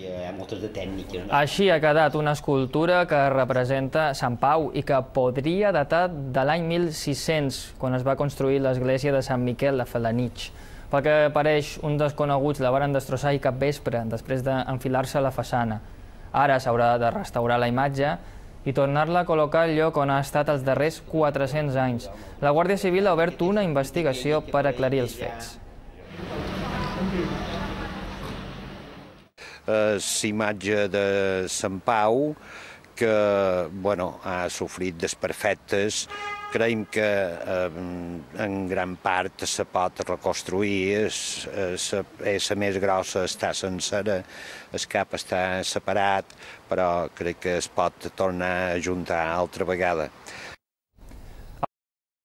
Hi ha moltes de tècniques. Així ha quedat una escultura que representa Sant Pau i que podria datar de l'any 1600, quan es va construir l'església de Sant Miquel de Felanitx. Pel que pareix, uns desconeguts la varen destrossar i capvespre, després d'enfilar-se a la façana. Ara s'haurà de restaurar la imatge i tornar-la a col·locar al lloc on ha estat els darrers 400 anys. La Guàrdia Civil ha obert una investigació per aclarir els fets. És imatge de Sant Pau que ha sofrit desperfectes. Creiem que en gran part se pot reconstruir, la més grossa està sencera, el cap està separat, però crec que es pot tornar a juntar altra vegada.